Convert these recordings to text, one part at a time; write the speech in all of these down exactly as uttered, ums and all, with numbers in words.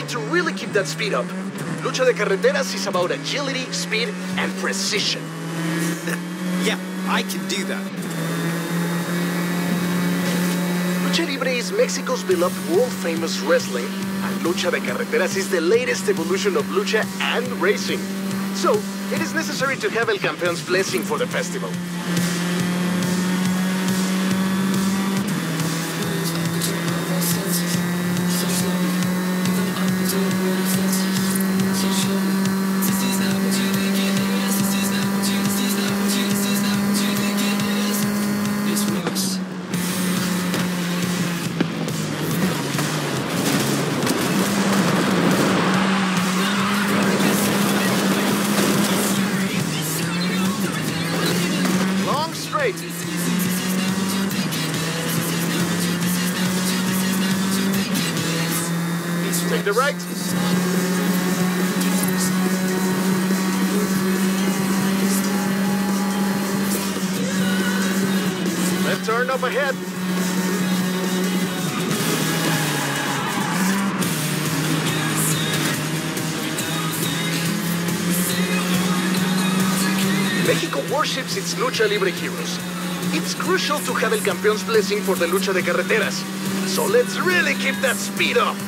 need to really keep that speed up. Lucha de Carreteras is about agility, speed, and precision. Yeah, I can do that. Lucha Libre is Mexico's beloved world-famous wrestling, and Lucha de Carreteras is the latest evolution of lucha and racing. So, it is necessary to have El Campeon's blessing for the festival. Take the right. Left turn up ahead. Mexico worships its Lucha Libre heroes. It's crucial to have El Campeon's blessing for the Lucha de Carreteras. So let's really keep that speed up.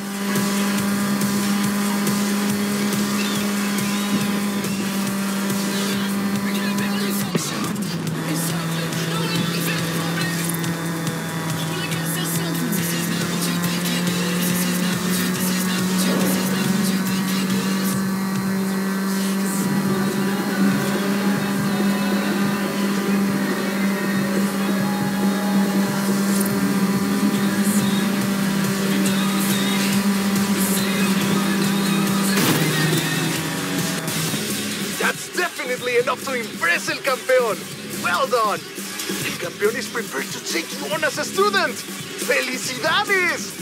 Enough to impress El Campeón. Well done. El Campeón is prepared to take you on as a student. ¡Felicidades!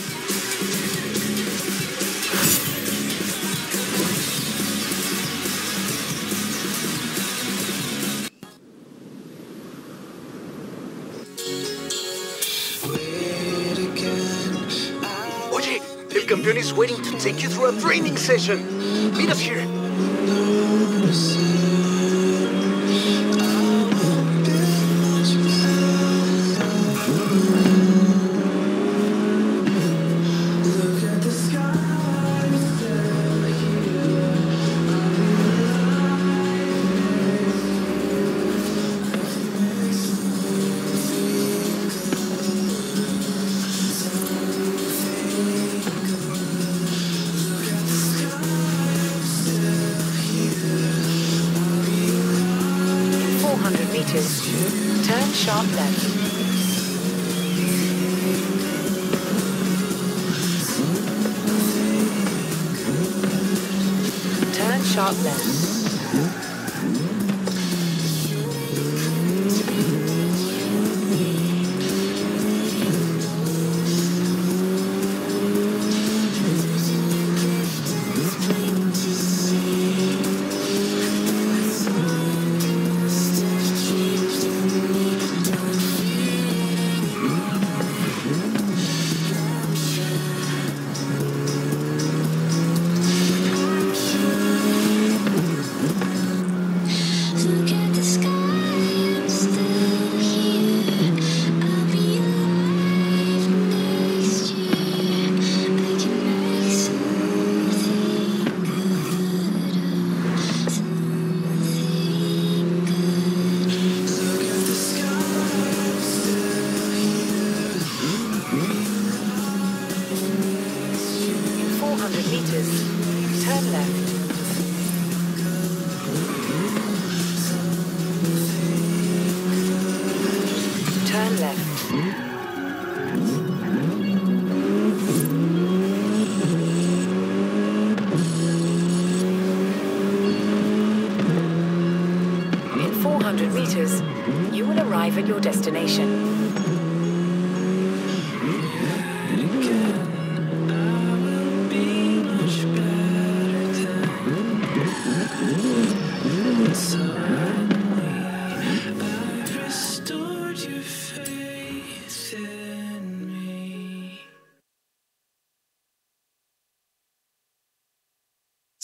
Oye, El Campeón is waiting to take you through a training session. Meet us here. Turn sharp left. Turn sharp left.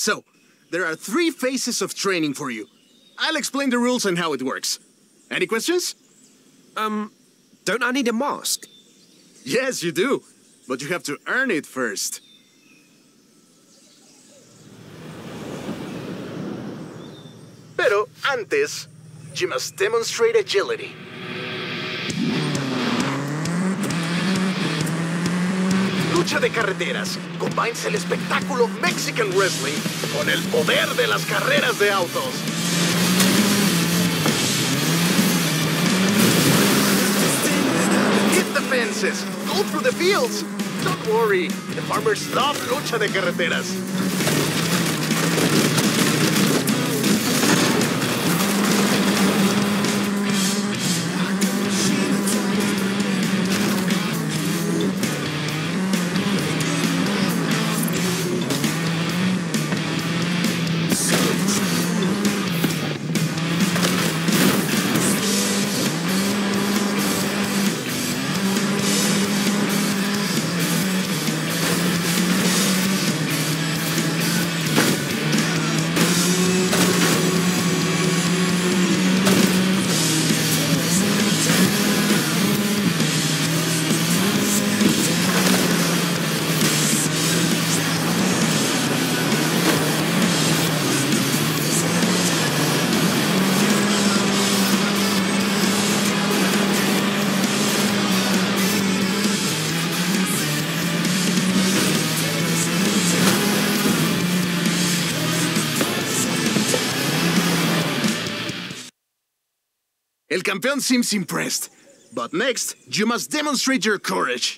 So, there are three phases of training for you. I'll explain the rules and how it works. Any questions? Um, don't I need a mask? Yes, you do. But you have to earn it first. Pero antes, you must demonstrate agility. Lucha de carreteras combines el espectáculo Mexican Wrestling con el poder de las carreras de autos. Hit the fences, go through the fields. Don't worry, the farmers love lucha de carreteras. El campeón seems impressed. But next, you must demonstrate your courage.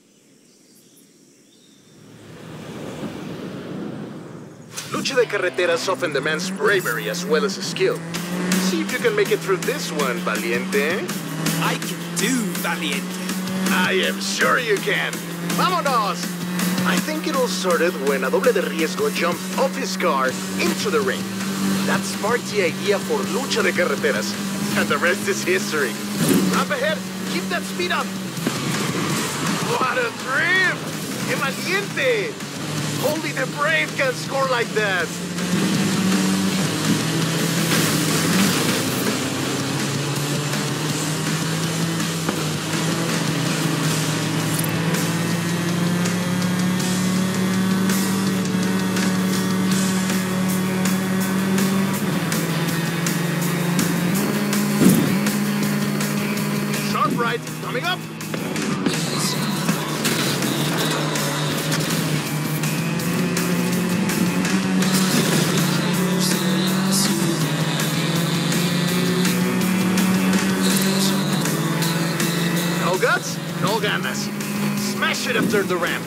Lucha de carreteras often demands bravery as well as skill. See if you can make it through this one, Valiente. I can do, Valiente. I am sure you can. ¡Vámonos! I think it all started when a doble de riesgo jumped off his car into the ring. That sparked the idea for Lucha de Carreteras. And the rest is history. Up ahead, keep that speed up. What a trip! ¡Qué valiente! Only the brave can score like that. Sharp right, coming up. No guts, no ganas. Smash it after the ramp.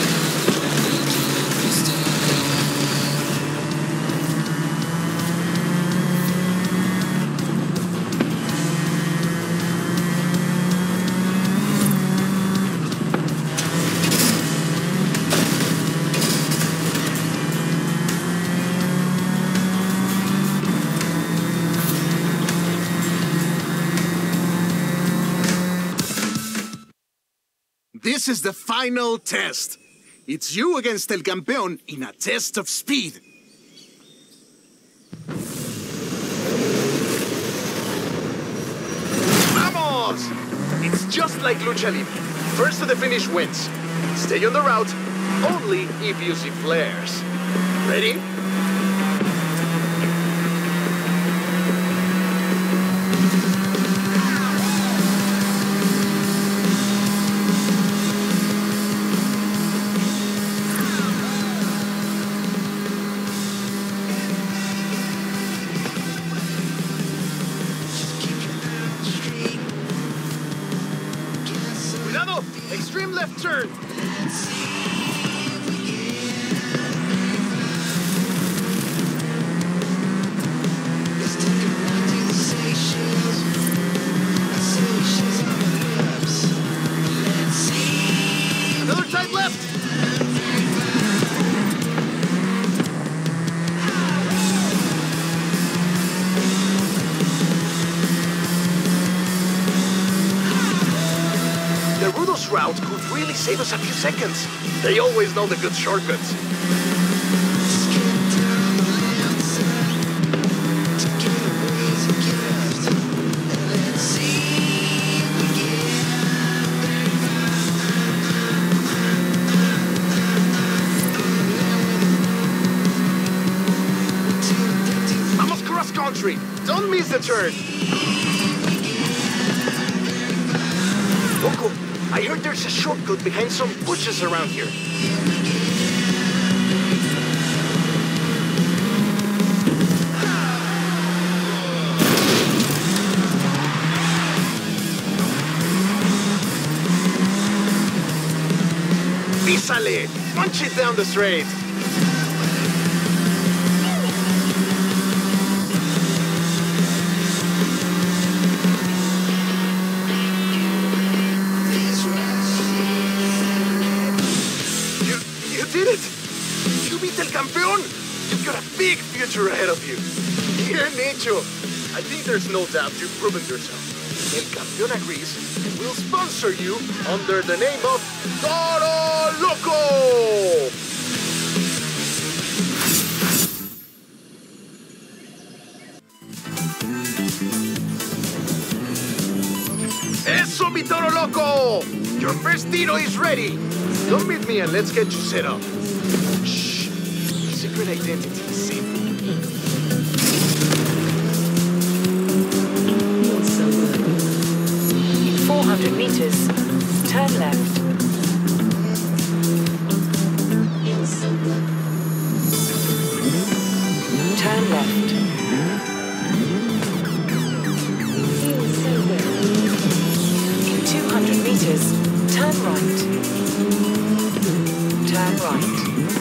This is the final test. It's you against El Campeón in a test of speed. ¡Vamos! It's just like Lucha Libre. First to the finish wins. Stay on the route, only if you see flares. Ready? Cuidado! Extreme left turn! Another tight left! The Rudos route could really save us a few seconds. They always know the good shortcuts. street. Don't miss the turn. Loco, I heard there's a shortcut behind some bushes around here. Písale! Punch it down the straight! You, you did it! You beat El Campeón! You've got a big future ahead of you! Here, Nacho! I think there's no doubt you've proven yourself. El Campeón agrees and will sponsor you under the name of Toro Loco! Eso, mi Toro Loco! Your first tiro is ready! Come meet me and let's get you set up. Shh! Secret identity is safe. four hundred meters, turn left. Turn left. In two hundred meters, turn right. Turn right.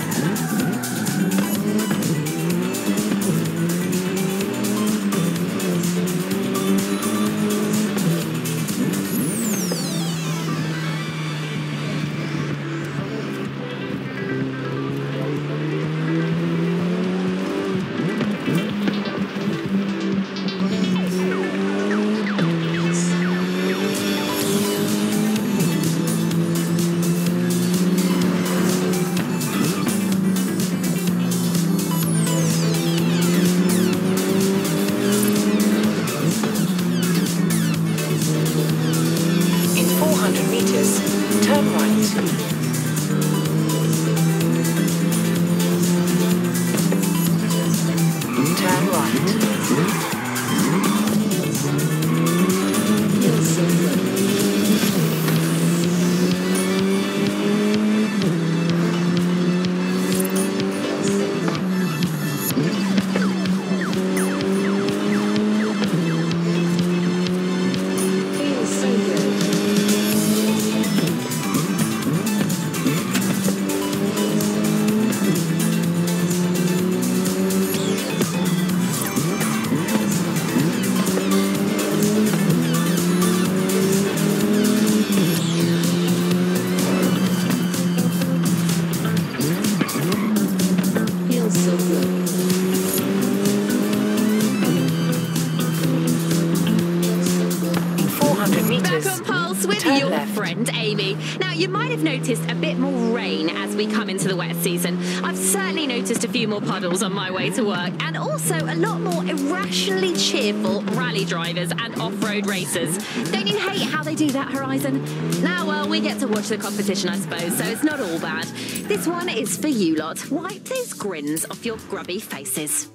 You might have noticed a bit more rain as we come into the wet season. I've certainly noticed a few more puddles on my way to work, and also a lot more irrationally cheerful rally drivers and off-road racers. Don't you hate how they do that, Horizon? Now, well, we get to watch the competition, I suppose, so it's not all bad. This one is for you lot. Wipe those grins off your grubby faces.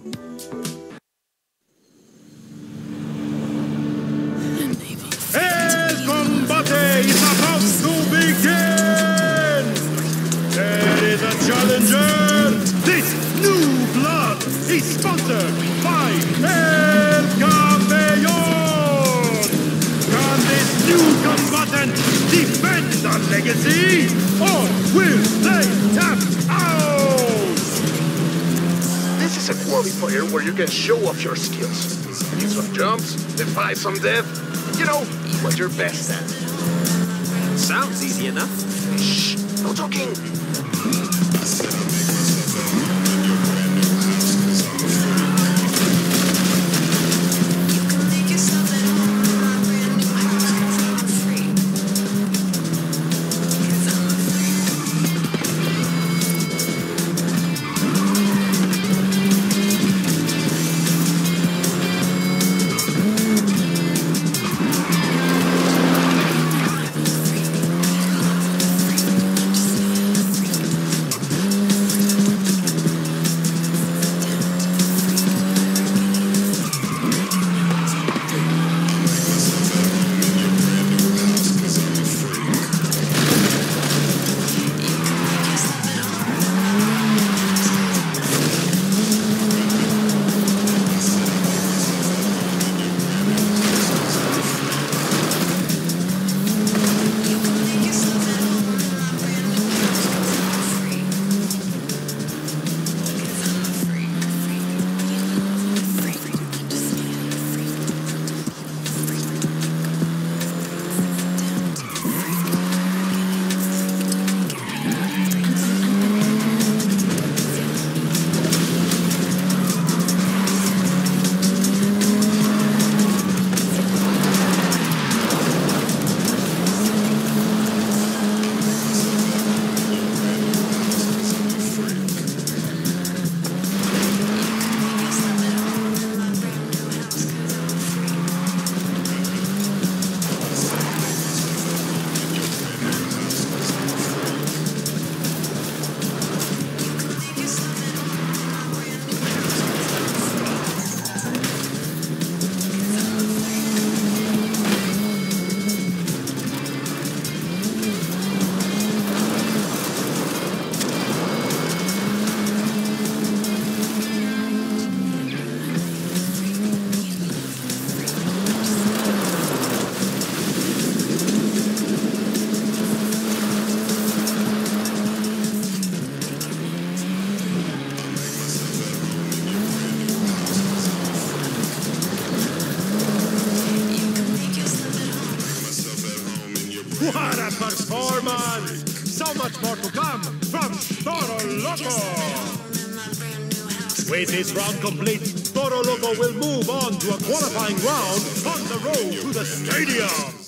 Is about to begin! There is a challenger! This new blood is sponsored by El Campeón! Can this new combatant defend the legacy? Or will they tap out? This is a qualifier where you can show off your skills. Hit some jumps, defy some death. You know, what you're best at. Sounds easy enough. Shh! No talking! What a performance! So much more to come from Toro Loco! With his round complete, Toro Loco will move on to a qualifying round on the road to the stadium.